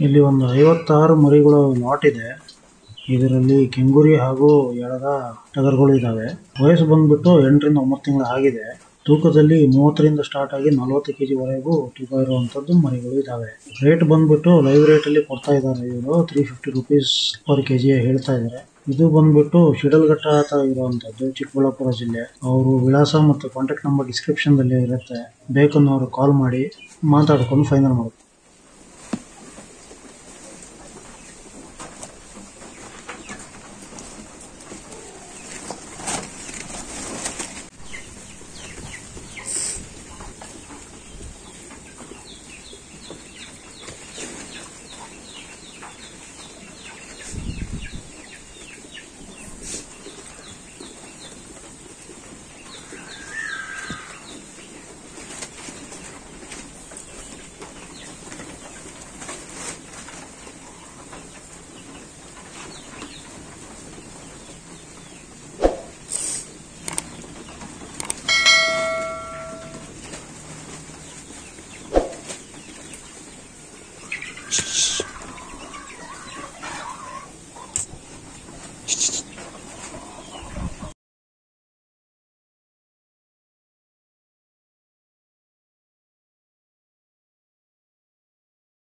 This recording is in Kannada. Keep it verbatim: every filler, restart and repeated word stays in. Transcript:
ಇಲ್ಲಿ ಒಂದು ಐವತ್ತಾರು ಮರಿಗಳು ಲಾಟ್ ಇದೆ. ಇದರಲ್ಲಿ ಕೆಂಗುರಿ ಹಾಗೂ ಎಳದ ಟಗರುಗಳು ಇದಾವೆ. ವಯಸ್ಸು ಬಂದ್ಬಿಟ್ಟು ಎಂಟರಿಂದ ಒಂಬತ್ತು ತಿಂಗಳು ಆಗಿದೆ. ತೂಕದಲ್ಲಿ ಮೂವತ್ತರಿಂದ ಸ್ಟಾರ್ಟ್ ಆಗಿ ನಲವತ್ತು ಕೆಜಿ ವರೆಗೂ ತೂಕ ಇರುವಂತದ್ದು ಮರಿಗಳು ಇದಾವೆ. ರೇಟ್ ಬಂದ್ಬಿಟ್ಟು ಲೈವ್ ರೇಟ್ ಅಲ್ಲಿ ಕೊಡ್ತಾ ಇದ್ದಾರೆ. ಇವರು three fifty rupees per KG ಹೇಳ್ತಾ ಇದ್ದಾರೆ. ಇದು ಬಂದ್ಬಿಟ್ಟು ಶಿಡಲಘಟ್ಟ ಹತ್ರ ಇರುವಂತದ್ದು, ಚಿಕ್ಕಬಳ್ಳಾಪುರ ಜಿಲ್ಲೆ. ಅವರು ವಿಳಾಸ ಮತ್ತು ಕಾಂಟ್ಯಾಕ್ಟ್ ನಂಬರ್ ಡಿಸ್ಕ್ರಿಪ್ಷನ್ ದಲ್ಲಿ ಇರುತ್ತೆ. ಬೇಕನ್ನೋರು ಕಾಲ್ ಮಾಡಿ ಮಾತಾಡ್ಕೊಂಡು ಫೈನಲ್ ಮಾಡುತ್ತೆ.